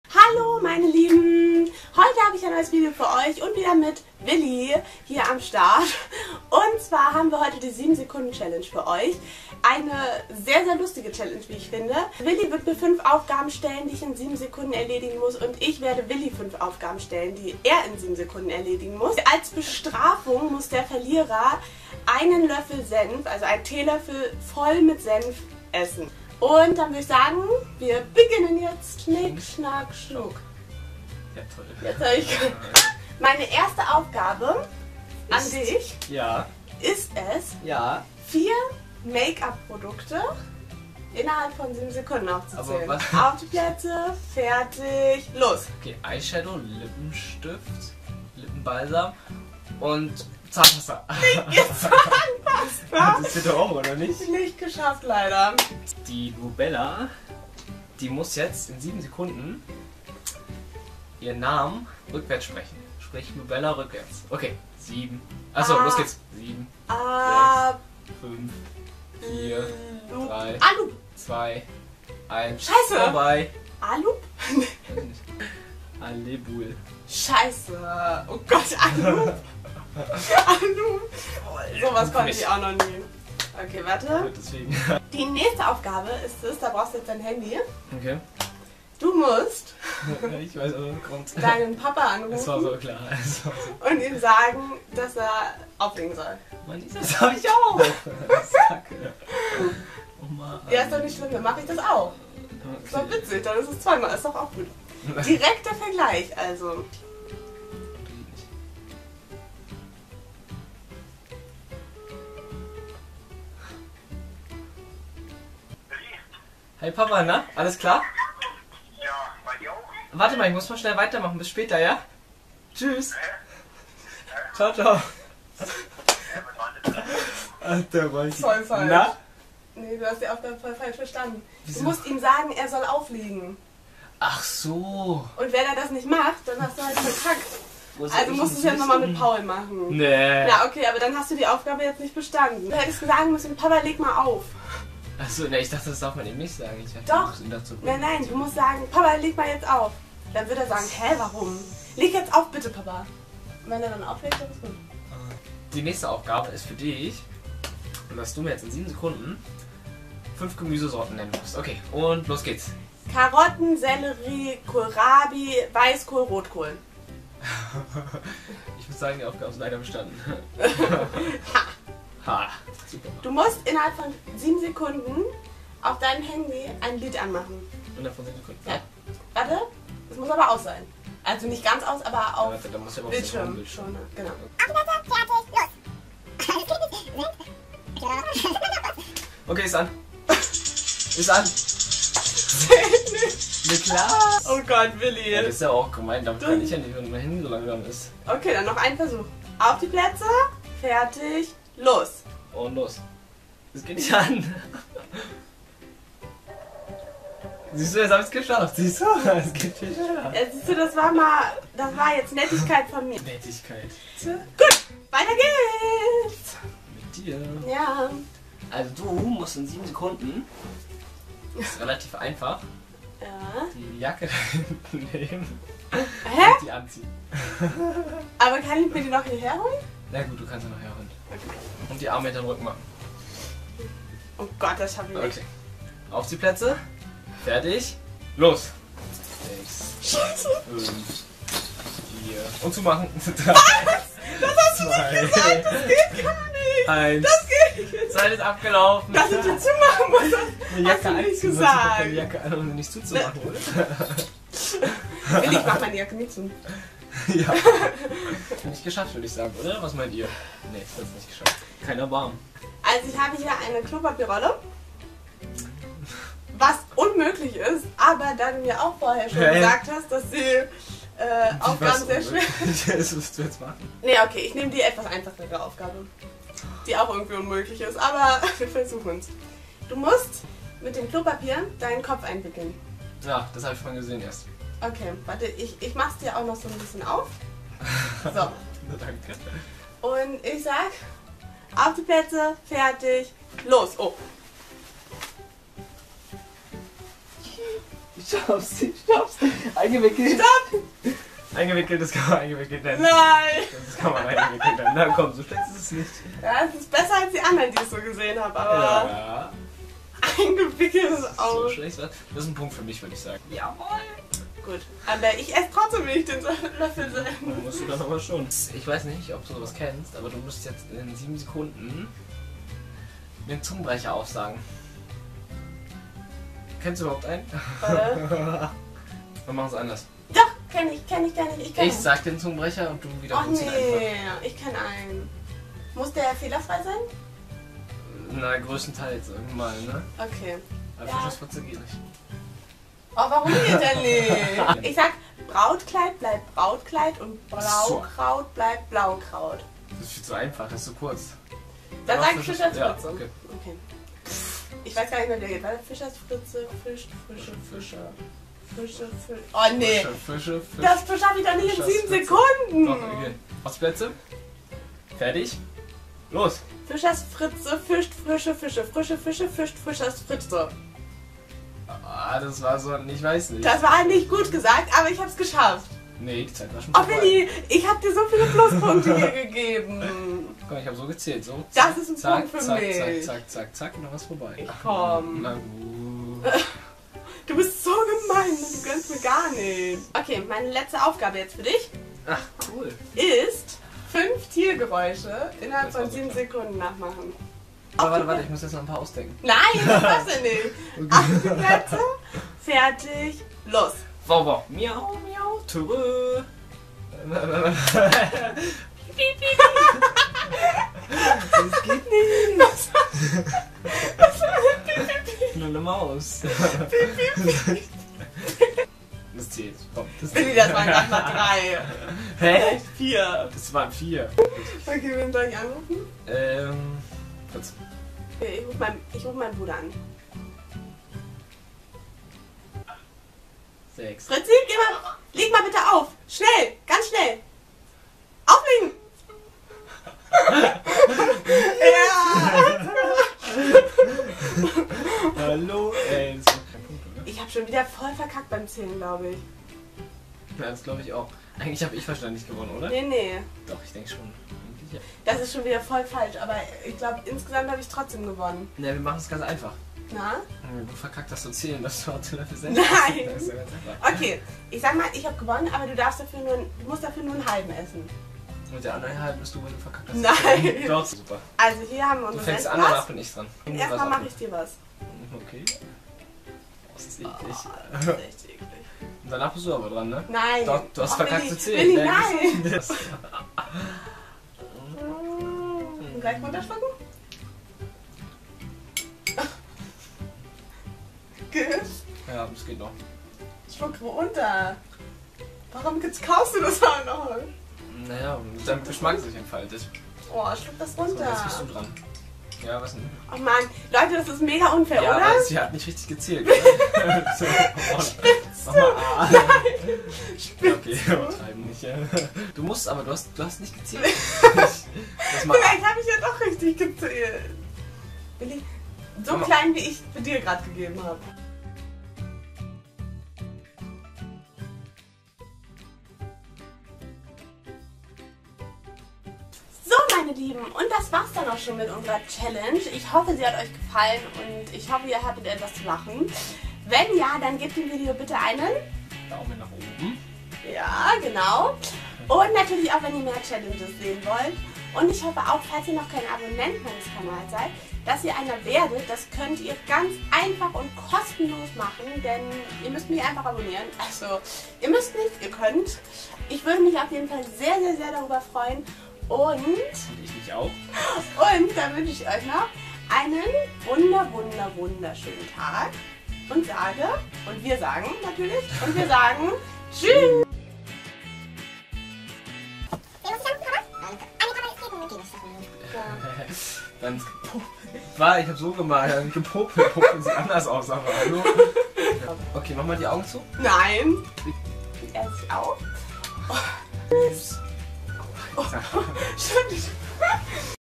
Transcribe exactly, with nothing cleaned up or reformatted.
Hallo meine Lieben! Heute habe ich ein neues Video für euch und wieder mit Willi hier am Start. Und zwar haben wir heute die sieben Sekunden Challenge für euch. Eine sehr, sehr lustige Challenge, wie ich finde. Willi wird mir fünf Aufgaben stellen, die ich in sieben Sekunden erledigen muss. Und ich werde Willi fünf Aufgaben stellen, die er in sieben Sekunden erledigen muss. Als Bestrafung muss der Verlierer einen Löffel Senf, also einen Teelöffel voll mit Senf essen. Und dann würde ich sagen, wir beginnen jetzt. Schnick, schnack, schnuck. Ja, toll. Jetzt habe ich meine erste Aufgabe an Ist- dich Ja, ist es, ja. vier Make-up-Produkte innerhalb von sieben Sekunden aufzuzählen. Aber was- Auf die Plätze, fertig, los. Okay, Eyeshadow, Lippenstift, Lippenbalsam und Zahnpasta. Jetzt Zahnpasta. Das wird doch auch, oder nicht? Nicht geschafft, leider. Die Nubella, die muss jetzt in sieben Sekunden ihren Namen rückwärts sprechen. Sprich Nubella rückwärts. Okay, sieben. Achso, Ah. los geht's. Sieben, Ah, fünf, vier, drei, Alup. zwei, eins. Scheiße. Vorbei. Alup? Alebul. Scheiße. Oh Gott, Alup. Alup. Sowas konnte ich auch noch nie. Okay, warte. Deswegen. Die nächste Aufgabe ist es, da brauchst du jetzt dein Handy. Okay. Du musst Ich weiß, aber kommt. deinen Papa Das war so anrufen klar. Das war so. und ihm sagen, dass er auflegen soll. Mann, das hab ich auch. Das ist kacke. Oh Mann. Ja, ist doch nicht schlimm, dann mache ich das auch. Ist doch Okay. witzig, dann ist es zweimal, ist doch auch gut. Direkter Vergleich, also. Hey Papa, na? Alles klar? Ja, bei dir auch? Warte mal, ich muss mal schnell weitermachen. Bis später, ja? Tschüss. Ciao, ciao. Alter, weiß ich. Voll falsch. Na? Nee, du hast die Aufgabe voll falsch verstanden. Wieso? Du musst ihm sagen, er soll auflegen. Ach so. Und wenn er das nicht macht, dann hast du halt verkackt. Wo soll Also ich musst du es denn ja nochmal wissen? mit Paul machen. Nee. Ja, okay, aber dann hast du die Aufgabe jetzt nicht bestanden. Du hättest sagen müssen, Papa, leg mal auf. Ach so, ne, ich dachte, das darf man ihm nicht sagen. Ich dachte, Doch. ich muss ihn dazu Nein, nein, du musst sagen, Papa, leg mal jetzt auf. Dann wird er sagen, hä, warum? Leg jetzt auf, bitte, Papa. Und wenn er dann auflegt, dann ist gut. Die nächste Aufgabe ist für dich, dass du mir jetzt in sieben Sekunden fünf Gemüsesorten nennen musst. Okay, und los geht's. Karotten, Sellerie, Kohlrabi, Weißkohl, Rotkohl. Ich muss sagen, die Aufgabe ist leider bestanden. Ha, super. Du musst innerhalb von sieben Sekunden auf deinem Handy ein Lied anmachen. Innerhalb von sieben Sekunden. Ja. Warte, es muss aber aus sein. Also nicht ganz aus, aber auf Warte, da muss ich aber auf Bildschirm. den Bildschirm. Schon, genau. Okay, ist an. Ist an. Ne, klar. Oh Gott, Ja, Willi. das ist ja auch gemein, damit kann ich ja nicht, wenn mein Handy so langsam ist. Okay, dann noch ein Versuch. Auf die Plätze, fertig, los. Und los. Das geht nicht an. Siehst du, jetzt hab ich's geschafft. Siehst du? Es geht viel schneller. Ja, siehst du, das war mal, das war jetzt Nettigkeit von mir. Nettigkeit. Gut, weiter geht's. Mit dir. Ja. Also du musst in sieben Sekunden, das ist relativ einfach, Ja. die Jacke da hinten nehmen Hä? und die anziehen. Aber kann ich mir die noch hierher holen? Na gut, du kannst ja nachher holen. Okay. Und die Arme hinter den Rücken machen. Oh Gott, das schaffe ich nicht. Okay. Auf die Plätze. Fertig. Los. Sechs, Scheiße. fünf, vier. Und zumachen. Drei, Das hast du zwei, nicht gesagt, das geht gar nicht. eins. Das geht nicht. Zeit ist abgelaufen. Dass ich die zumachen muss, das Die hast du nicht anziehen. gesagt. Die Jacke an, um sie nicht zuzumachen, oder? Will ich mach meine Jacke nicht zu. Ja. Nicht geschafft, würde ich sagen, oder? Was meint ihr? Nee, das ist nicht geschafft. Keiner warm. Also ich habe hier eine Klopapierrolle, was unmöglich ist, aber da du mir auch vorher schon Hä? gesagt hast, dass die äh, Aufgaben sehr schwer sind. Das musst du jetzt machen. Nee, okay, ich nehme die etwas einfachere Aufgabe, die auch irgendwie unmöglich ist, aber wir versuchen es. Du musst mit dem Klopapier deinen Kopf einwickeln. Ja, das habe ich vorhin gesehen erst. Okay, warte, ich, ich mach's dir auch noch so ein bisschen auf. So, Danke. und ich sag, auf die Plätze, fertig, los. Oh, Ich schaff's, ich schaff's. Eingewickelt. Stopp! Eingewickelt, das kann man eingewickelt nennen. Nein! Das kann man eingewickelt nennen. Na komm, so schlecht ist es nicht. Ja, es ist besser als die anderen, die ich so gesehen habe, aber Ja. eingewickelt ist auch. So schlecht was? Das ist ein Punkt für mich, würde ich sagen. Jawohl. Gut. Aber ich esse trotzdem nicht den Löffel selber. Dann musst du dann aber schon. Ich weiß nicht, ob du sowas kennst, aber du musst jetzt in sieben Sekunden den Zungenbrecher aufsagen. Kennst du überhaupt einen? Warte. Wir machen es anders. Doch, kenn ich, kenn ich, kenn ich. Ich kenn Ich sag den Zungenbrecher und du Oh wiederholst ihn einfach. nee, ich kenn einen. Muss der fehlerfrei sein? Na, größtenteils irgendwann, ne? Okay. Aber Ja. Fischesfritze geht nicht. Oh, warum geht der nicht? Ich sag, Brautkleid bleibt Brautkleid und So. Blaukraut bleibt Blaukraut. Das ist viel zu einfach, das ist zu kurz. Dann Dann sag mach ich Fischers- Fischers ja, Fritze. okay. Okay. Ich weiß gar nicht mehr, wie der geht. Warte, Fischers Fritze, Fisch, Fische, Fischer. Fische, Fische. Oh nee. Fische, Fische, Fisch. Das schaffe ich doch nicht in Fischers sieben Fritze. Sekunden. Doch, okay. Postplätze? Fertig? Los! Fischers Fritze, fischt frische Fische. Frische Fische, fischt Fischers Fritze. Ah, das war so, ich weiß nicht. Das war nicht gut gesagt, aber ich hab's geschafft. Nee, die Zeit war schon Oh vorbei. Willi, ich hab dir so viele Pluspunkte hier gegeben. Guck mal, ich habe so gezählt. So, Das ist ein zack, Punkt für zack, mich. Zack, zack, zack, zack, und dann war's vorbei. Ich Ach, komm. Na gut. Du bist so gemein, du gönnst mir gar nicht. Okay, meine letzte Aufgabe jetzt für dich Ach, cool. ist fünf Tiergeräusche innerhalb Das von war so sieben klar. Sekunden nachmachen. Aber warte, warte, ich muss jetzt noch ein paar ausdenken. Nein, das darfst du nicht. Achte Plätze, fertig, los. Wow, wow. Miau, miau, törö. Das geht nicht. Nur eine Maus. Das zählt. Komm, das Willi, das waren gerade mal drei. Hä? Vielleicht vier. Das waren vier. Okay, wen soll ich anrufen? Ähm. Kurz. Okay, ich rufe meinen ruf meinen Bruder an. Sechs. Fritzi, geh mal, leg mal bitte auf. Schnell, ganz schnell. Auflegen. Ja. Hallo, ey. Das ist kein Punkt, oder? Ich habe schon wieder voll verkackt beim Zählen, glaube ich. Ja, das glaube ich auch. Eigentlich habe ich wahrscheinlich gewonnen, oder? Nee, nee. Doch, ich denke schon. Eigentlich ja. Das ist schon wieder voll falsch, aber ich glaube, insgesamt habe ich trotzdem gewonnen. Ne, wir machen es ganz einfach. Na? Du verkackt das zu zählen, dass du heute Löffel selbst Nein. Das ist ja ganz einfach. Okay, ich sag mal, ich habe gewonnen, aber du darfst dafür nur, du musst dafür nur einen halben essen. Und der andere halb bist du, wenn du verkackt hast. Nein. Doch, super. Also hier haben wir Du unsere fängst an, danach was. bin ich dran. Erstmal mache ich dir was. Okay. Das ist eklig. Oh, das ist echt eklig. Und danach bist du aber dran, ne? Nein. Doch, du hast Och, verkackt Willi, zu zählen. Willi, Ne? nein. Das- Und gleich runterschlucken? Gut. Ja, das geht noch. Schluck runter. Warum kaufst du das auch noch? Naja, mit deinem Geschmack sich entfaltet. Oh, schluck das So, runter. jetzt bist du dran. Ja, was denn? Oh Mann, Leute, das ist mega unfair, Ja, oder? aber sie hat nicht richtig gezählt. Oder? So, mach mal A. Ja, okay, übertreiben nicht. Ja. Du musst aber, du hast, du hast nicht gezählt. Das mal Vielleicht habe ich ja doch richtig gezählt. Willi, so Mama. klein wie ich für dir gerade gegeben habe. So, meine Lieben, und das war's dann auch schon mit unserer Challenge. Ich hoffe, sie hat euch gefallen und ich hoffe, ihr hattet etwas zu lachen. Wenn ja, dann gebt dem Video bitte einen. Daumen nach oben. Ja, genau. Und natürlich auch, wenn ihr mehr Challenges sehen wollt. Und ich hoffe auch, falls ihr noch kein Abonnent meines Kanals seid, dass ihr einer werdet. Das könnt ihr ganz einfach und kostenlos machen, denn ihr müsst mich einfach abonnieren. Also, ihr müsst nicht, ihr könnt. Ich würde mich auf jeden Fall sehr, sehr, sehr darüber freuen. Und, Und ich mich auch. und dann wünsche ich euch noch einen wunder, wunder, wunderschönen Tag. Und sage, und wir sagen natürlich, und wir sagen Tschüss. Dann war, ich hab so gemacht, ich hab gepopelt, popeln sieht anders aus, aber hallo. Okay, mach mal die Augen zu. Nein. Er sich auf. Oh. Tschüss. Oh. Stimmt.